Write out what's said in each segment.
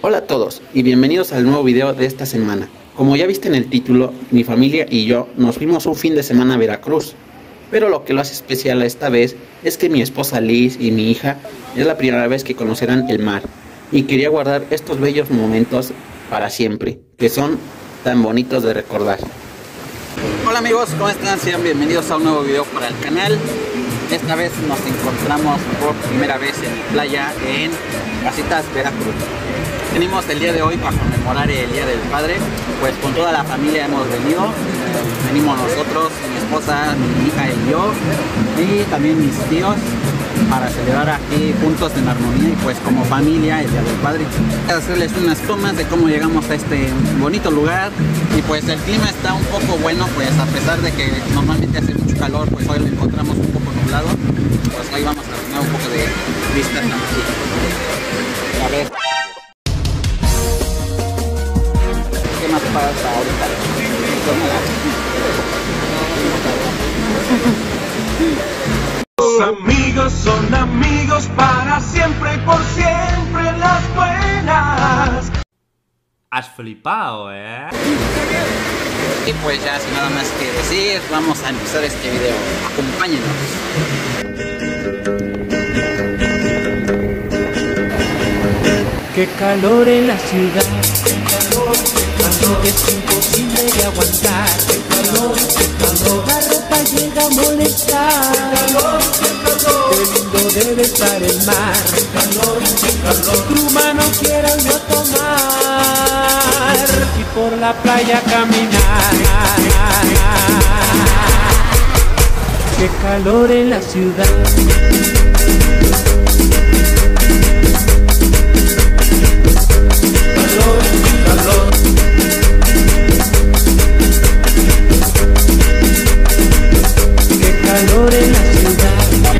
Hola a todos y bienvenidos al nuevo video de esta semana. Como ya viste en el título, mi familia y yo nos fuimos un fin de semana a Veracruz. Pero lo que lo hace especial esta vez es que mi esposa Liz y mi hija es la primera vez que conocerán el mar. Y quería guardar estos bellos momentos para siempre, que son tan bonitos de recordar. Hola amigos, ¿cómo están? Sean bienvenidos a un nuevo video para el canal. Esta vez nos encontramos por primera vez en playa en Casitas, Veracruz. Venimos el día de hoy para conmemorar el Día del Padre, pues con toda la familia hemos venido. Venimos nosotros, mi esposa, mi hija y yo, y también mis tíos, para celebrar aquí juntos en armonía y pues como familia el Día del Padre. Voy a hacerles unas tomas de cómo llegamos a este bonito lugar y pues el clima está un poco bueno, pues a pesar de que normalmente hace mucho calor, pues hoy lo encontramos un poco nublado, pues hoy vamos a tener un poco de vistas aquí. A ver. ¿Qué más pasa ahorita? Los amigos son amigos para siempre y por siempre las buenas. Has flipado, ¿eh? Y pues ya sin nada más que decir, vamos a empezar este video. Acompáñenos. Qué calor en la ciudad, que es imposible de aguantar. La ropa llega a molestar. Qué lindo debe estar el mar. Cruma no quiero yo tomar y por la playa caminar. Qué calor en la ciudad. Calor en la ciudad.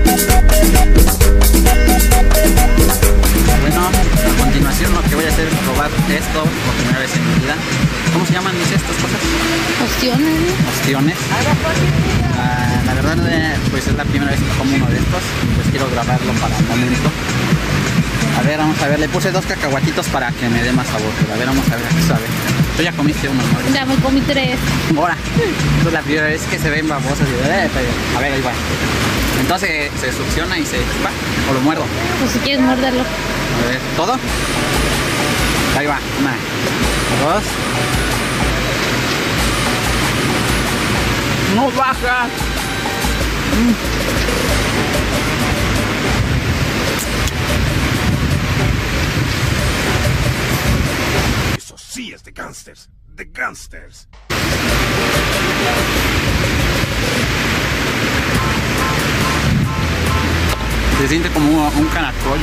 Bueno, a continuación lo que voy a hacer es probar esto por primera vez en mi vida. ¿Cómo se llaman estas cosas? Ostiones. Ostiones. La verdad, pues es la primera vez que como uno de estos. Pues quiero grabarlo para el momento. A ver, vamos a ver. Le puse 2 cacahuatitos para que me dé más sabor. Pero a ver, vamos a ver qué sabe. Tú ya comiste uno, ¿no? Ya me comí 3. Ahora, es la primera vez que se ven babosas. A ver, ahí va. Entonces se succiona y se chupa. ¿O lo muerdo? Pues si quieres morderlo. A ver, ¿todo? Ahí va. 1, 2. ¡No baja! Eso sí es de gangsters, de gangsters. Se siente como un caracol.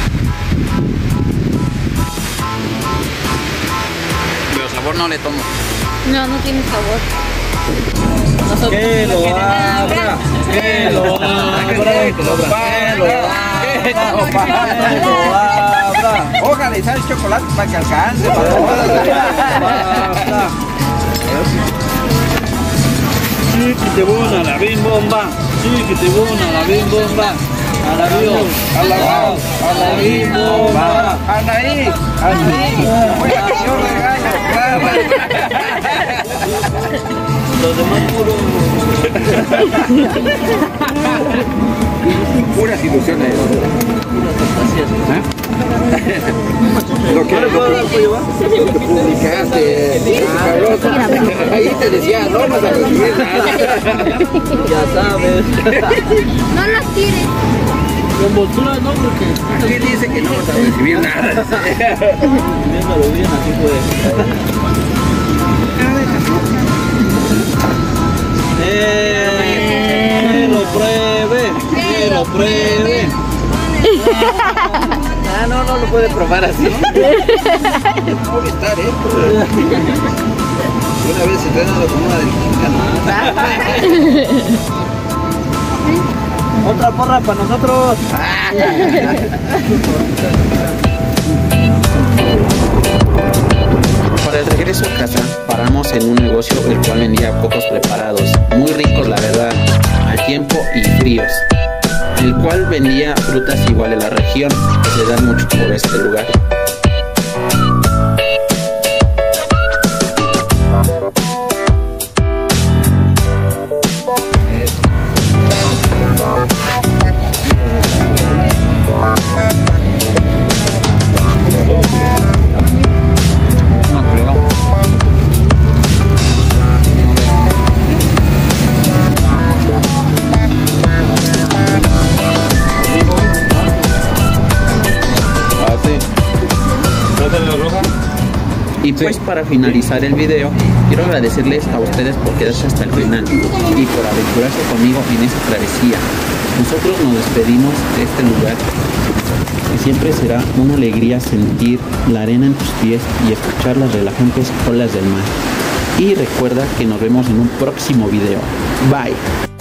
Pero sabor no le tomo. No, no tiene sabor. Que lo abra, que lo abra, que lo abra. Ojalá y sabes chocolate para que alcance. Chiquitibuna, la bim bomba. Chiquitibuna, la bim bomba. A la bim, a la bim bomba. Anda ahí, anda ahí. Oiga, que yo regaño, claro. Los demás puras ilusiones. Puras fantasías. Lo que publicaste, ahí te decía, no vas a recibir nada. Ya sabes. No los tires. Con bolsura no, porque Aquí dice que no vas a recibir nada. viéndolo bien, así fue. Que lo pruebe, que lo pruebe. Ah, no lo puede probar así. Puede estar, Una vez se traen la comuna del Quintana. Otra porra para nosotros. Para el regreso a casa, paramos en un negocio el cual vendía cocos preparados, muy ricos la verdad, al tiempo y fríos. el cual vendía frutas igual en la región, que se dan mucho por este lugar. Y pues para finalizar el video, quiero agradecerles a ustedes por quedarse hasta el final y por aventurarse conmigo en esta travesía. Nosotros nos despedimos de este lugar y siempre será una alegría sentir la arena en tus pies y escuchar las relajantes olas del mar. Y recuerda que nos vemos en un próximo video. Bye.